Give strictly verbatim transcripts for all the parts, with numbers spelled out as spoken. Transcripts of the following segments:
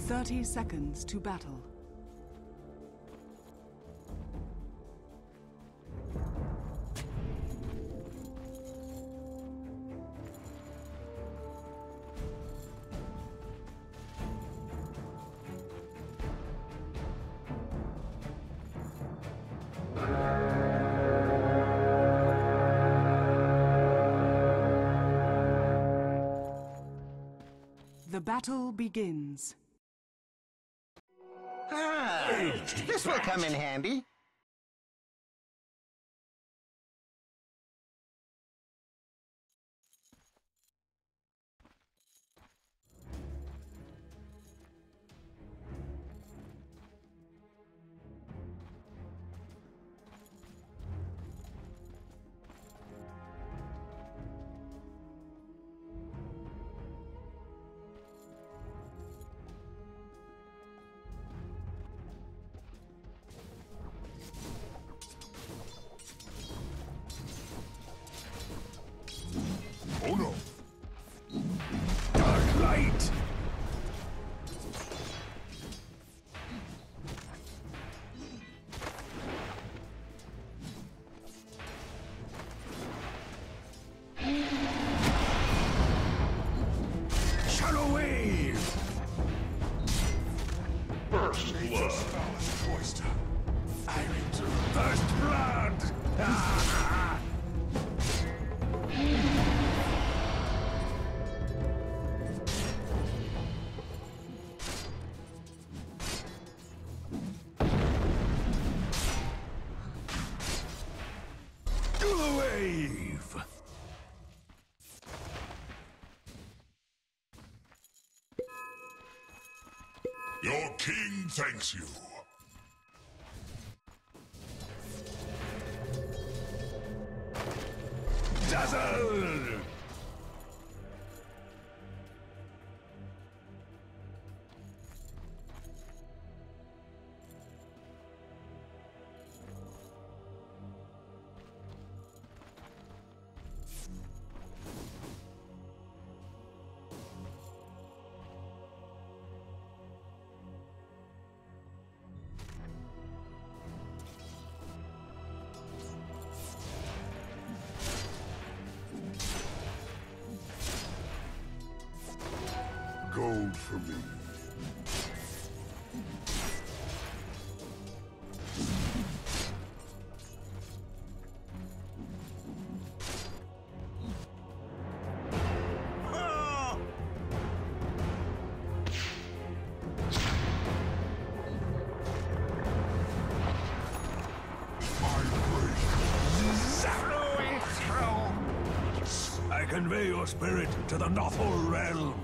Thirty seconds to battle. The battle begins. Ah, this will come in handy. Oh no! Dark light! Shadow wave! First blood. I'm into first blood! Ah! Wave! Your king thanks you. Dazzle! Gold for me. I convey your spirit to the Nothul realm.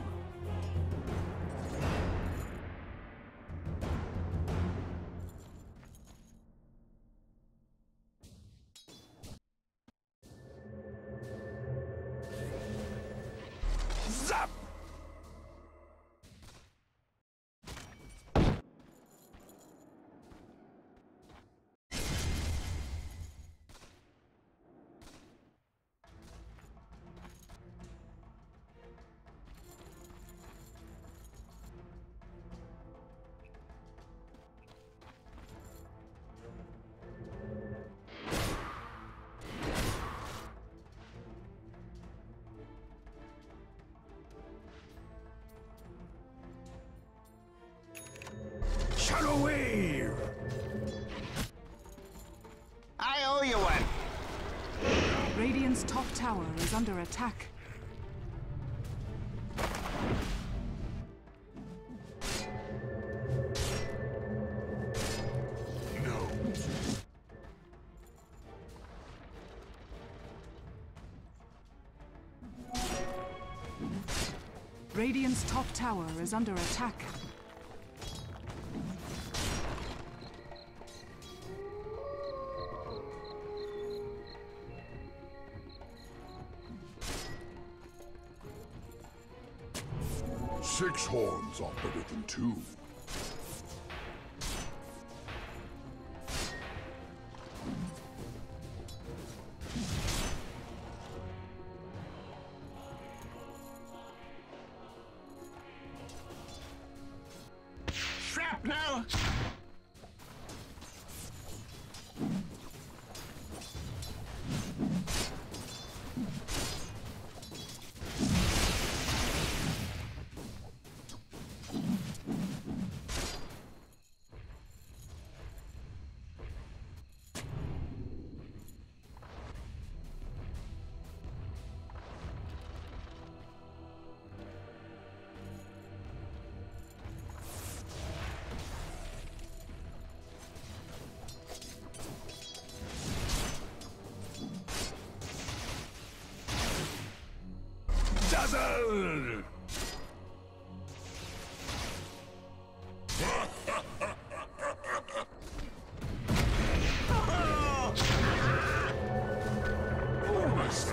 Zap! Shadow wave! I owe you one. Radiant's top tower is under attack. No. Radiant's top tower is under attack. Six horns are better than two. Dazzle! Almost.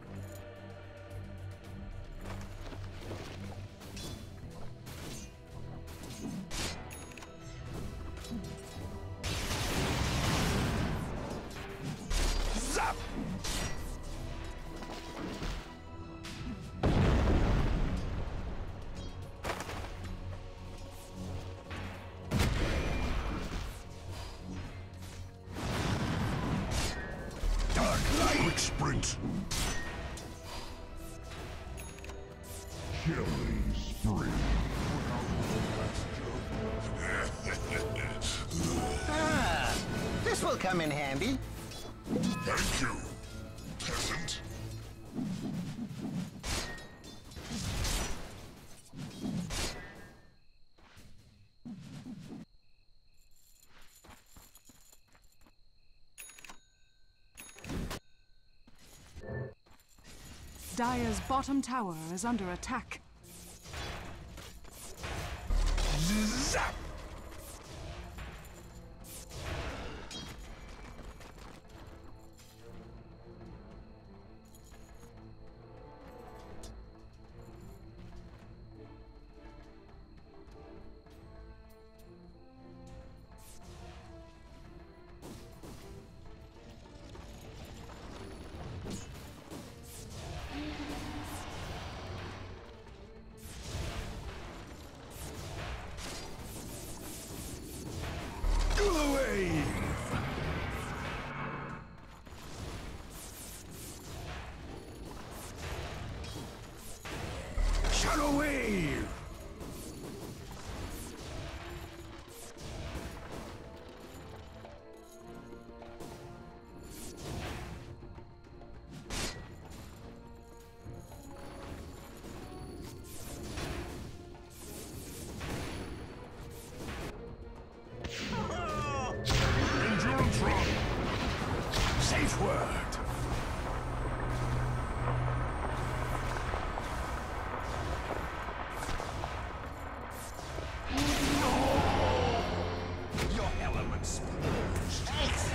Zap! Dark light! Quick sprint. Killing spree. Ah, this will come in handy. Thank you, peasant. Dire's bottom tower is under attack. Zap! Shadow Wave! Shadow Wave! Endurance Run! Safe word! Your elements purged.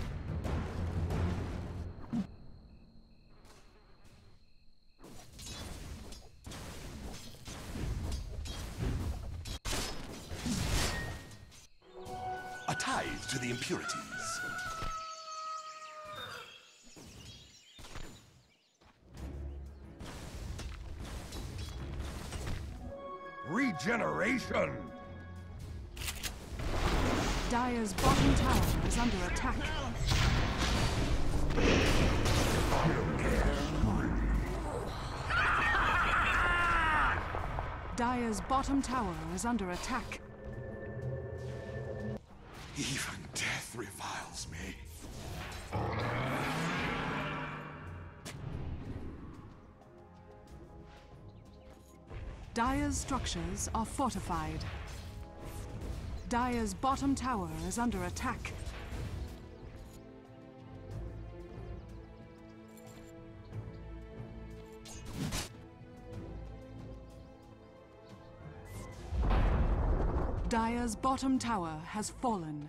A tithe to the impurities. Regeneration! Dire's bottom tower is under attack. Dire's bottom tower is under attack. Even death reviles me. Dire's structures are fortified. Dire's bottom tower is under attack. Dire's bottom tower has fallen.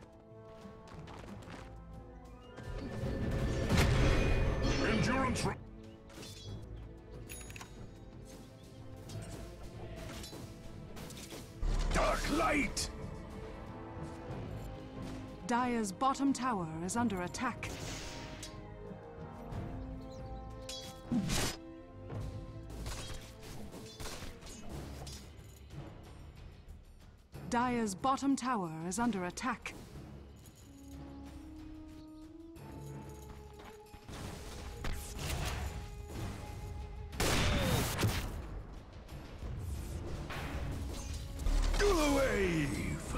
Endurance Run! Dark Light! Dire's bottom tower is under attack. Dire's bottom tower is under attack. Gula Wave!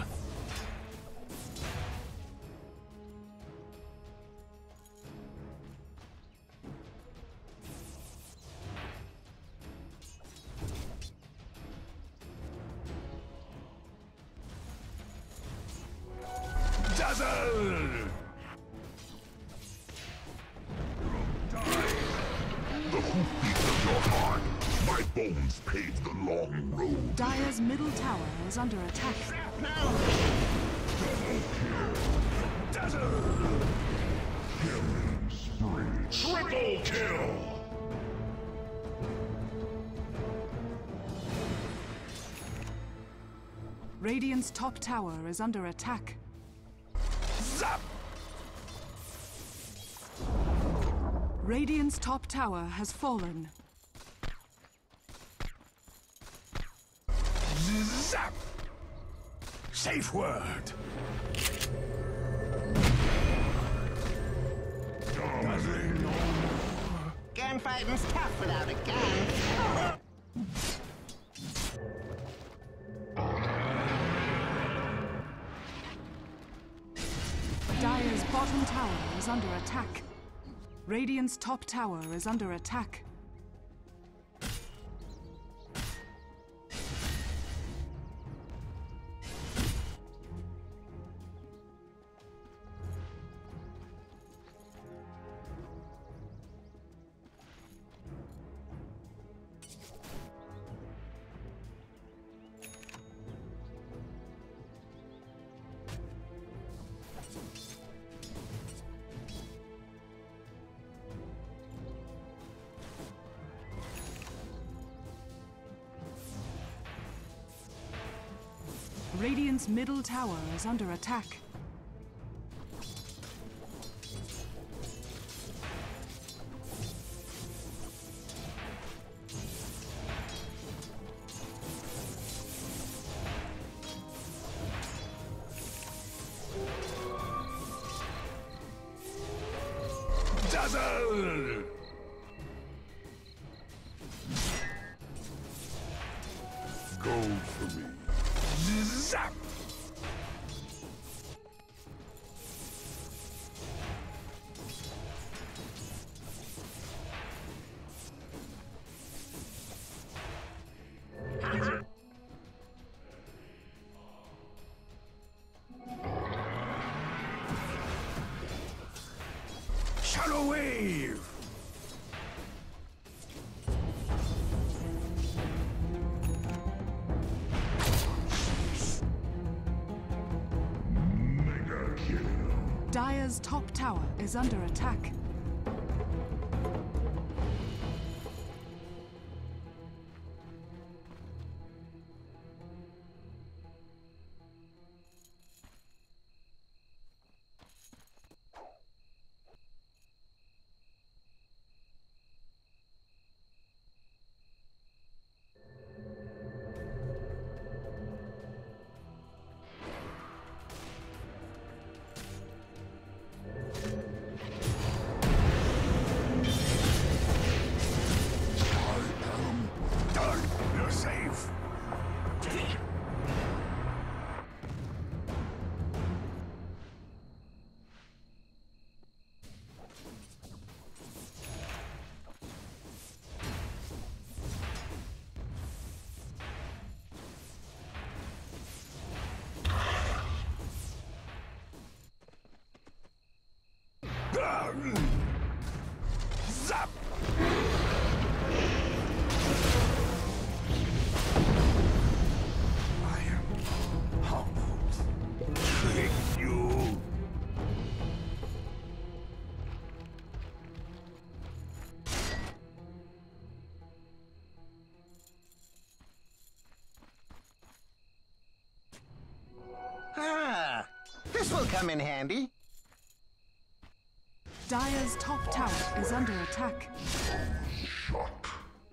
Dazzle! The hoofbeat of your heart, my Bones paved the long road. Dire's middle tower is under attack. Dazzle! Killing spree. Triple kill! Radiant's top tower is under attack. Zap! Radiant's top tower has fallen. Zap! Safe word! Dazzling! Gunfighting's tough without a gun. Dire's bottom tower is under attack. Radiant's top tower is under attack. Radiant's middle tower is under attack. Dazzle! Go for me. Zap! Shadow wave! Dire's top tower is under attack. You're safe. Zap! I am humbled. Trick you. Ah, this will come in handy. Dire's top tower is under attack. Shock.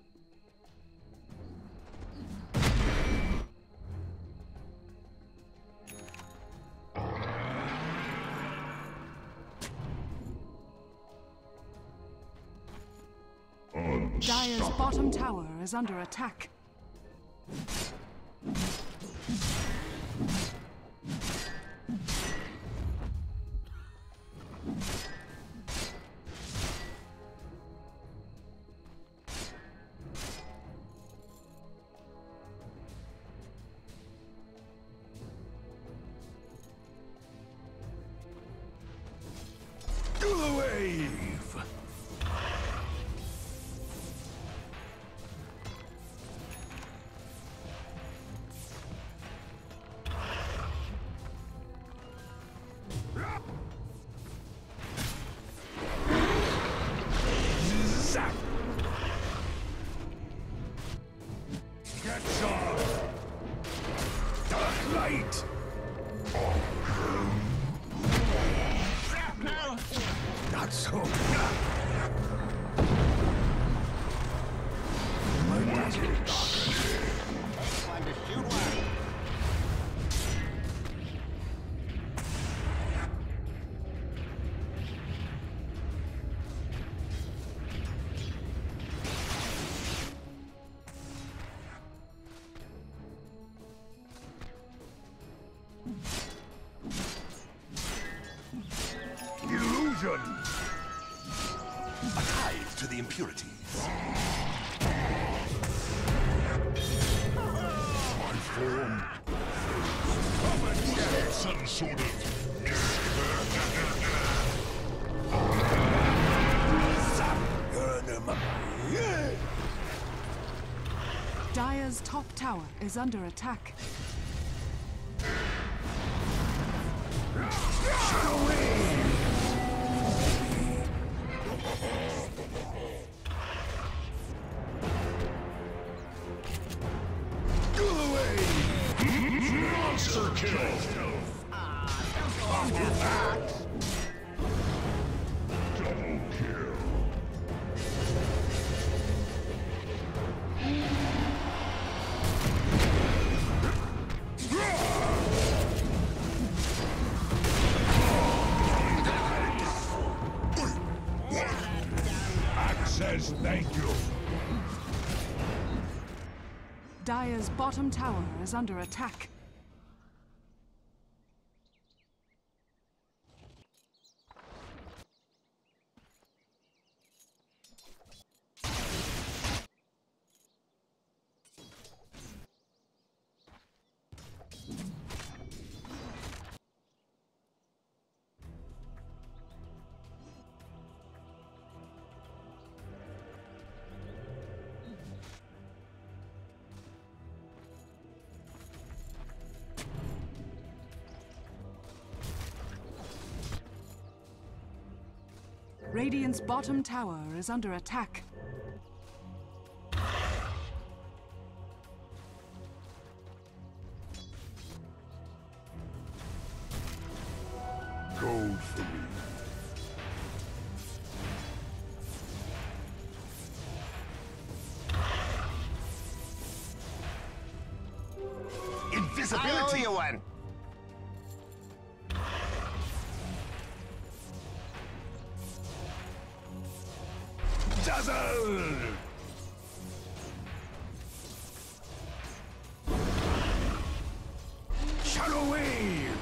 Dire's bottom tower is under attack. Do the wave! One to shoot one. Illusion! A tithe to the impurities. My form. Some sort of. Dire's top tower is under attack. Monster kill! Double kill. Axe says thank you. Dire's bottom tower is under attack. Radiant's bottom tower is under attack. Gold for me. I owe Invisibility! you one. Dazzle! Shadow Wave!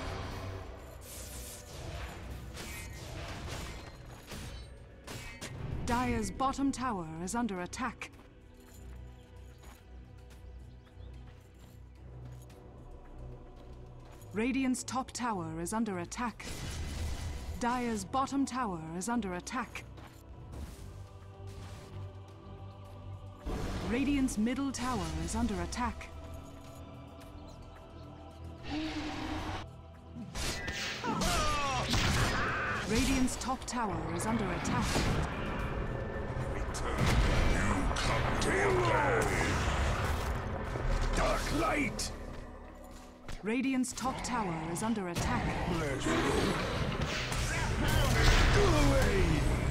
Dire's bottom tower is under attack. Radiant's top tower is under attack. Dire's bottom tower is under attack. Radiant's middle tower is under attack. Radiant's top tower is under attack. Come to your grave! Dark light! Radiant's top tower is under attack. Bless you. Go away!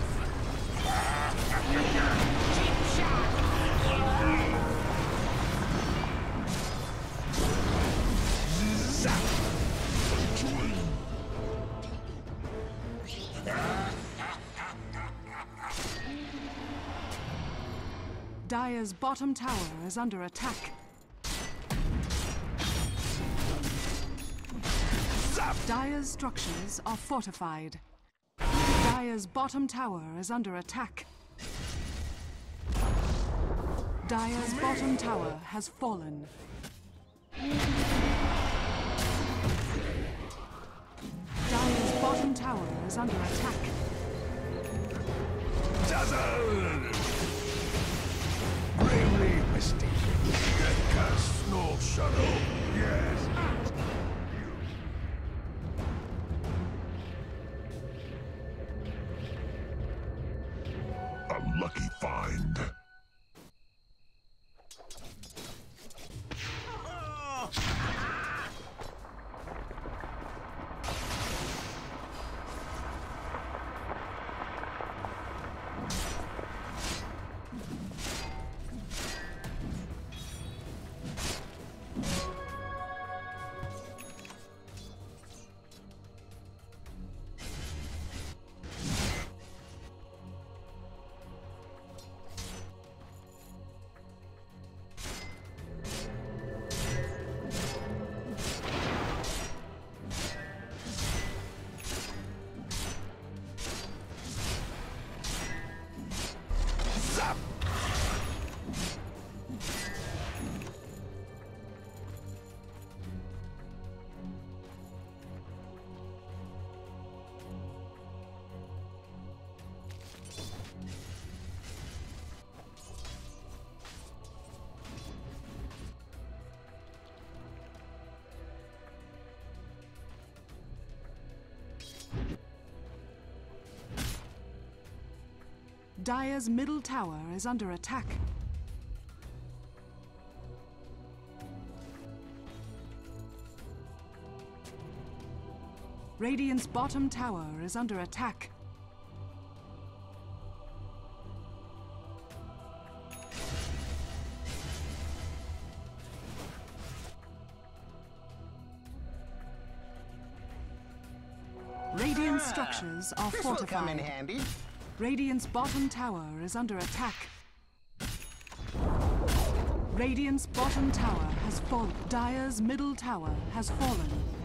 Zap! Dire's bottom tower is under attack. Dire's structures are fortified. Dire's bottom tower is under attack. Dire's bottom tower has fallen. Dire's bottom tower is under attack. Dazzle! Bravely mistaken. Death casts no shadow. Yes. A lucky find. Dire's middle tower is under attack. Radiant's bottom tower is under attack. Radiant structures are This will come in fortified. handy. Radiant's bottom tower is under attack. Radiant's bottom tower has fallen. Dire's middle tower has fallen.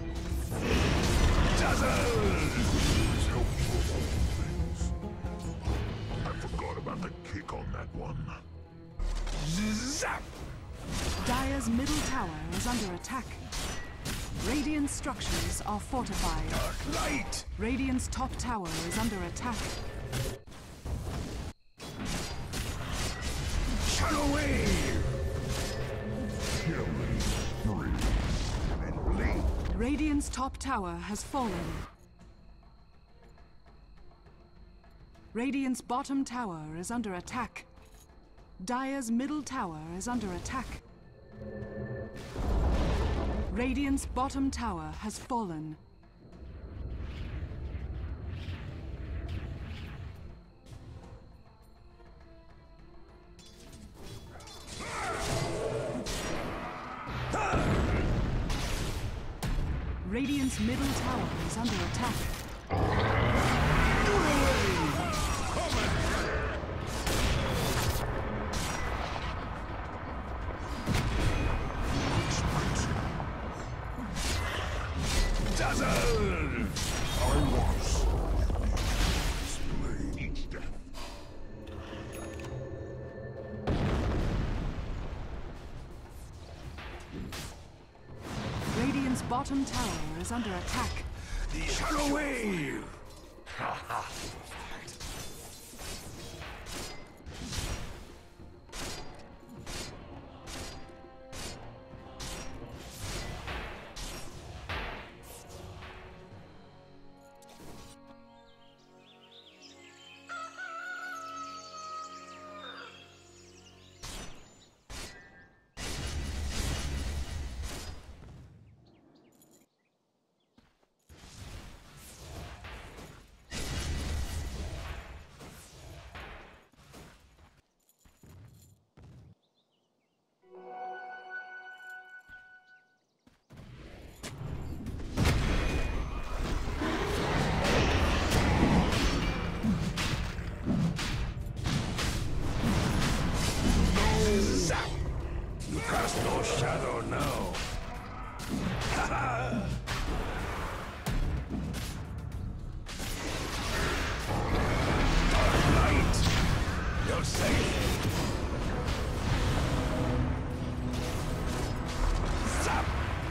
I forgot about the kick on that one. Zap! Dire's middle tower is under attack. Radiant structures are fortified. Dark light! Radiant's top tower is under attack. Shadow wave! Killing spree. And blink! Radiant's top tower has fallen. Radiant's bottom tower is under attack. Dire's middle tower is under attack. Radiant's bottom tower has fallen. Radiant's middle tower is under attack. Dazzle! I was. Display each death. Radiant's bottom tower is under attack. The Shadow wave! Zap! You cast no shadow now. Ha-ha! Dark light! You're safe! Zap!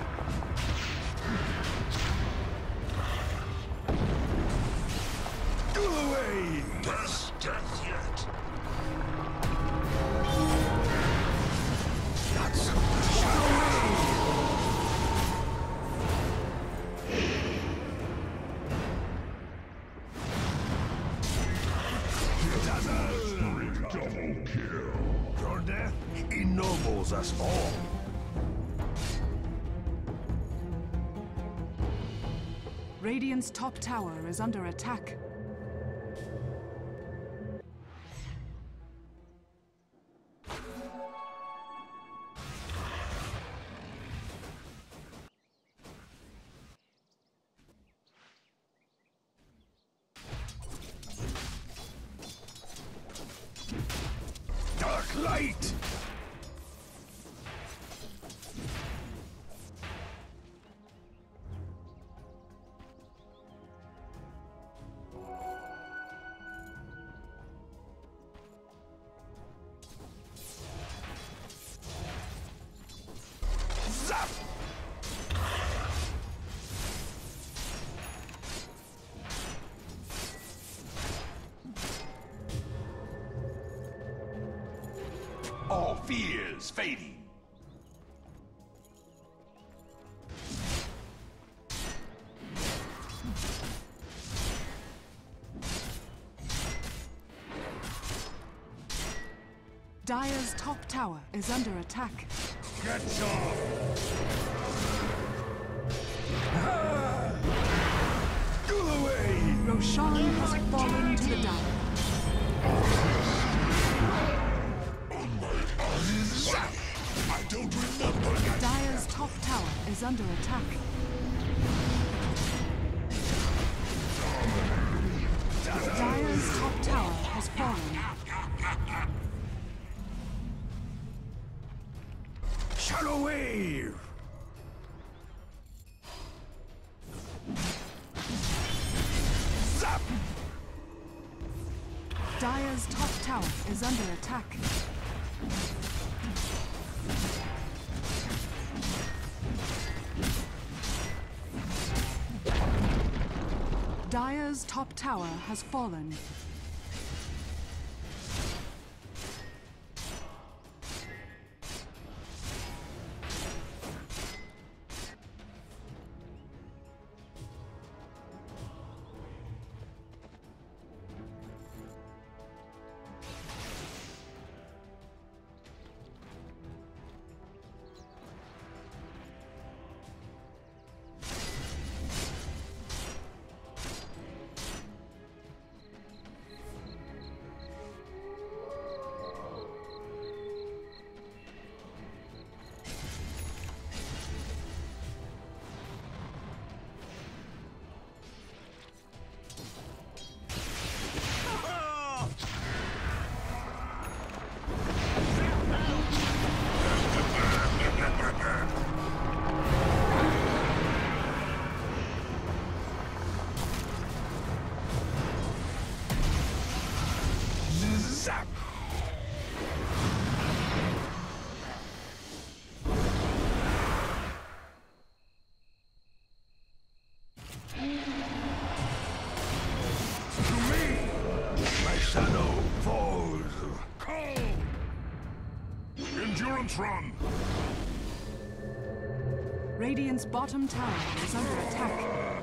Do away! Best death yet. That's Shadow wave! Dazzle! Double kill. Your death ennobles us all. Radiant's top tower is under attack. Dark light! Zap! All fears fading. tower is under attack. Get some! Go away! Roshan has fallen to the Dire. I don't remember that. Dire's top tower is under attack. Dire's top tower has fallen. Shadow Wave! Zap! Dire's top tower is under attack. Dire's top tower has fallen. Zap! To me, my shadow falls. Call! Endurance run! Radiant's bottom tower is under attack.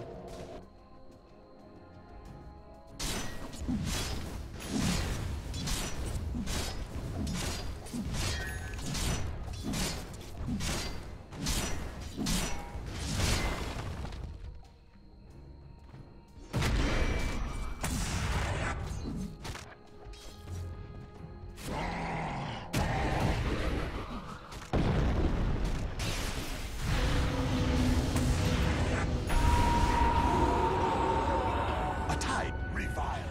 A tide reviled.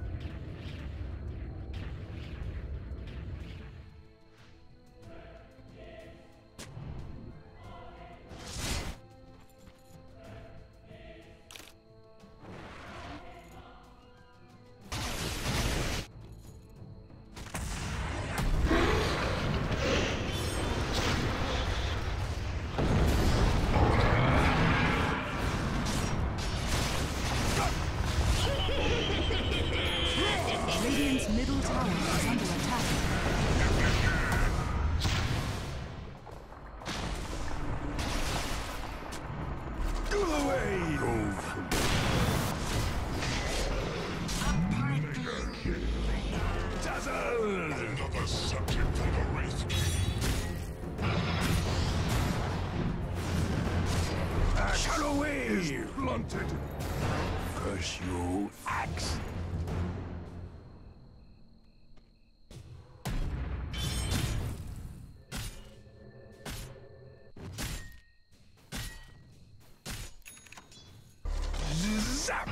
Radiant's middle tower is under attack. Go away! Dazzle! Another subject for the Wraith King. Shadow Wave! Blunted! Curse you, axe! Zap!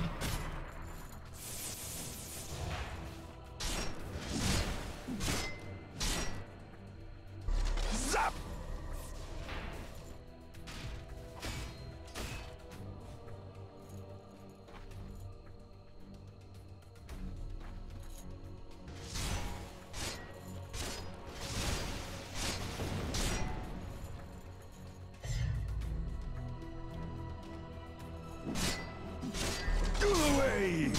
Zap! Go away!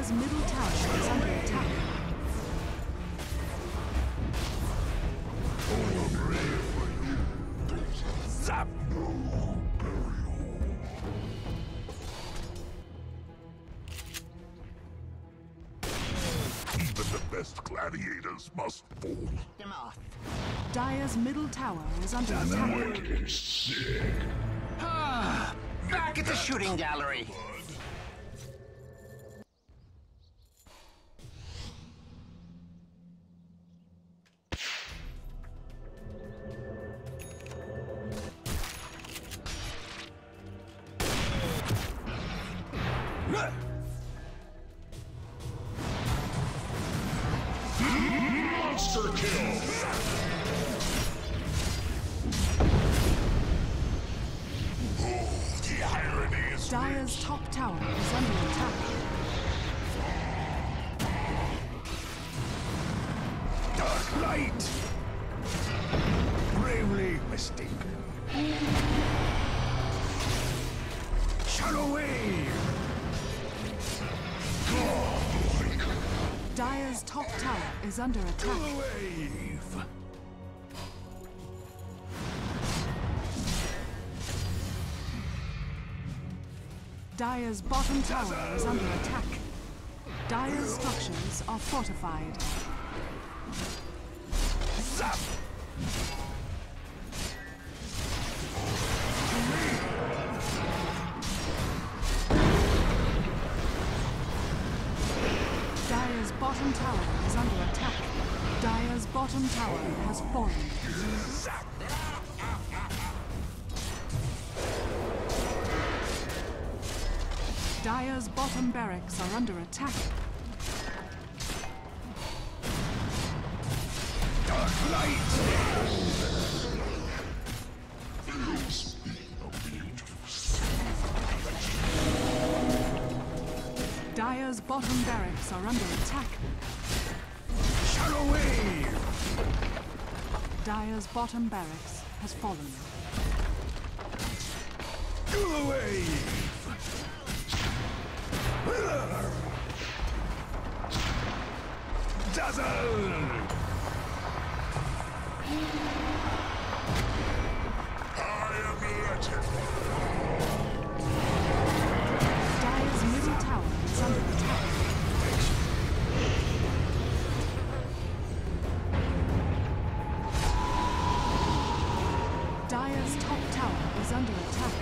Dire's middle tower is under attack. Zap! Even the best gladiators must fall. Them off. Dire's middle tower is under attack. Wicked sick. Ah, back at the shooting gallery. Monster kill. Oh, the irony is Dire's top tower is under attack. Dark light! Bravely mistaken. Shadow wave! Dire's top tower is under attack. Wave! Dire's bottom tower is under attack. Dire's structures are fortified. Zap! Dire's bottom tower is under attack. Dire's bottom tower has fallen. Zap! Dire's bottom barracks are under attack. Dark light! feels me Dire's bottom barracks are under attack. Shadow wave! Dire's bottom barracks has fallen. Go away! Dazzle! I am legend. Dire's middle tower is under attack. Dire's top tower is under attack.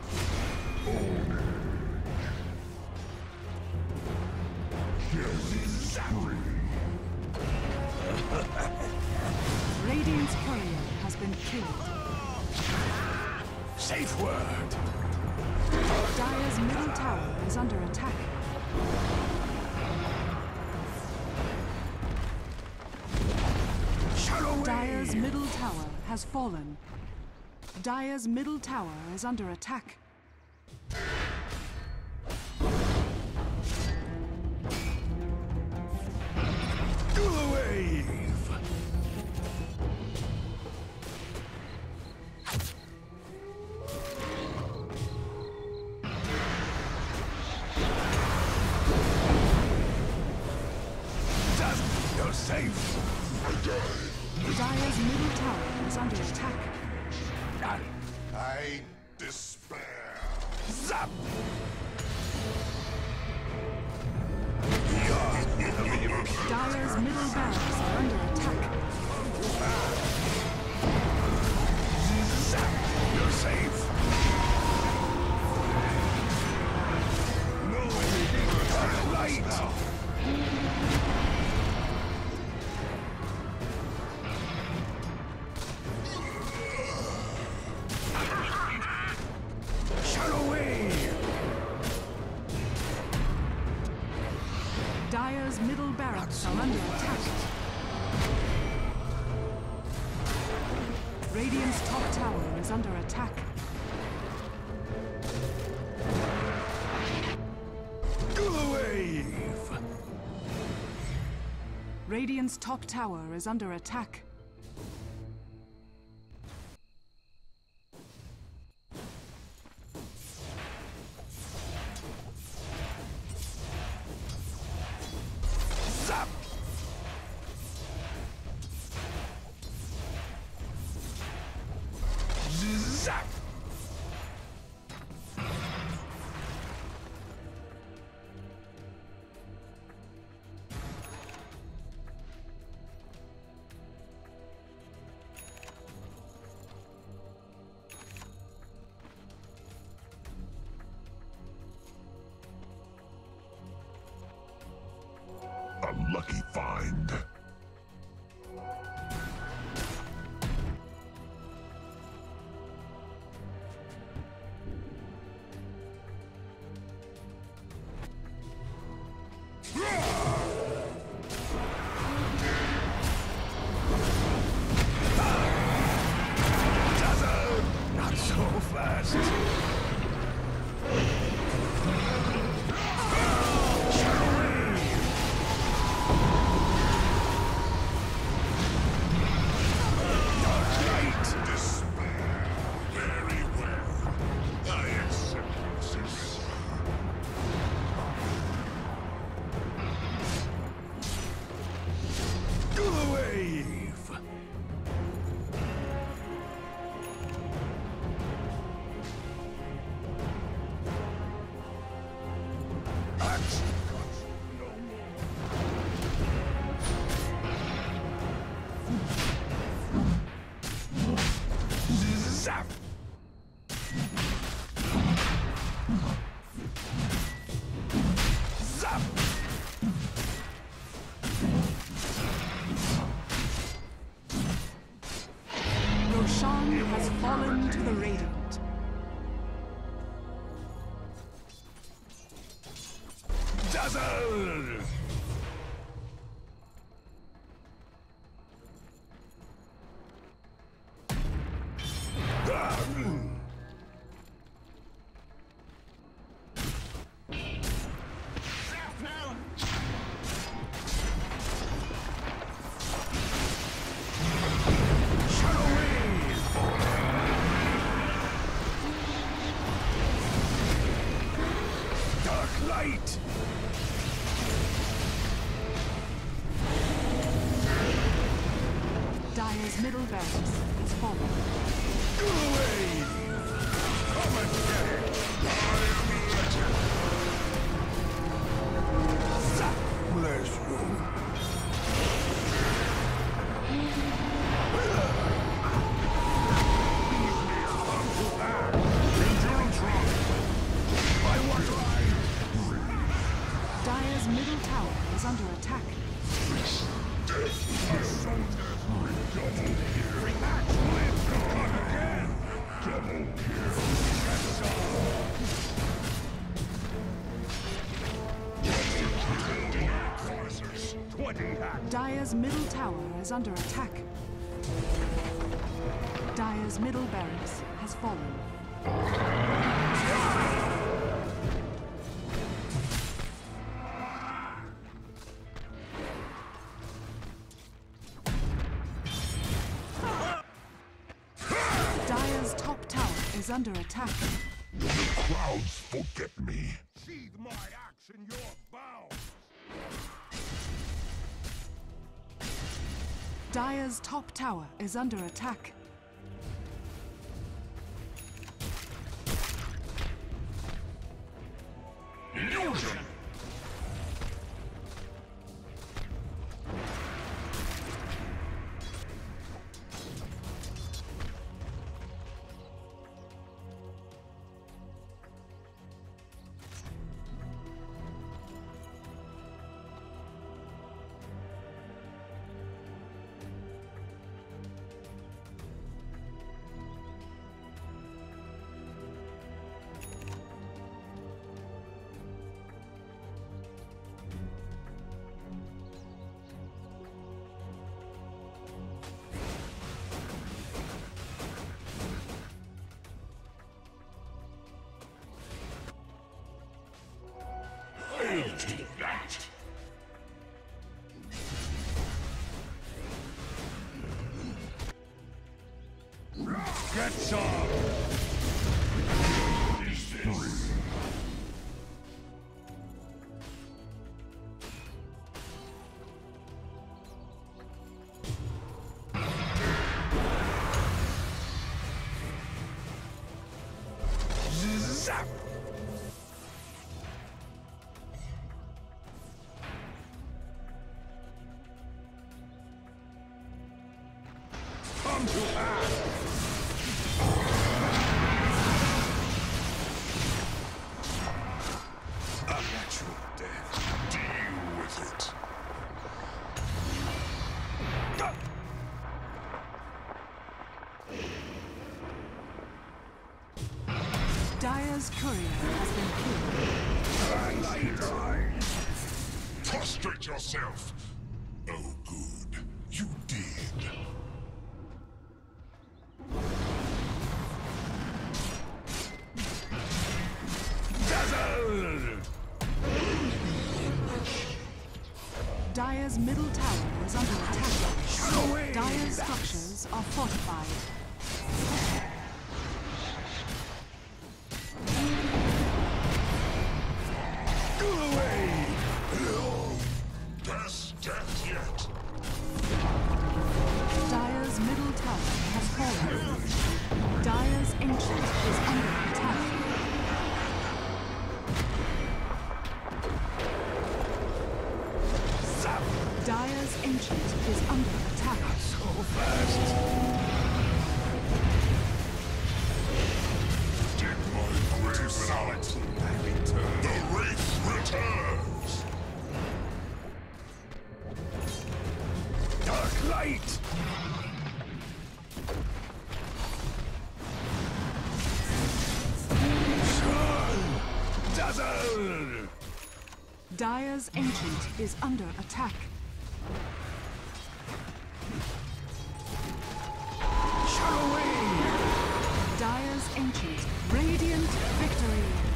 Radiant's courier has been killed. Safe word! Dire's middle tower is under attack. Shadow wave! Dire's middle tower has fallen. Dire's middle tower is under attack. Go wave! Just, you're safe! Dire's middle tower is under attack. Ah, I despair. zap! Dire's middle barracks are under attack. Zap! You're safe! No! Dark light! Shadow wave! Dire's middle barracks are under attack. Radiant's top tower is under attack. Go wave! Radiant's top tower is under attack. lucky find. Not so fast. Very well. I accept this. Do the wave. Action. No more. Zap. Zap. Roshan has fallen to the Radiant. Dazzle. Light! Dire's middle barracks has fallen. Do the wave! Come and get it! I am legend! Zap! Bless you. Endurance rock! I want life! Dire's middle tower is under attack. Death, a soldier's double kill. React! Live! Come again! Double kill. That's all! Prizes. Twenty hacks! Dire's middle tower is under attack. Dire's middle barracks has fallen. Dire's top tower is under attack. The crowds forget me. Sheathe my axe in your bowels! Dire's top tower is under attack. Illusion. I'll take that. Get some! Is this? Zap! Come to pass! A natural death. Deal with it. Dire's courier has been killed. Prostrate yourself. Oh, good. You did. Dazzle! Dire's middle tower is under attack. Away! Dire's structures are fortified. Go away! There's death yet. Dire's middle tower has fallen. Dire's ancient is under attack. Dire's ancient is under attack. So fast! Dig my grave without it. I return. The Wraith returns. Dark light! Sun! Dazzle! Dire's ancient is under attack. Shut away! Dire's ancient, radiant victory.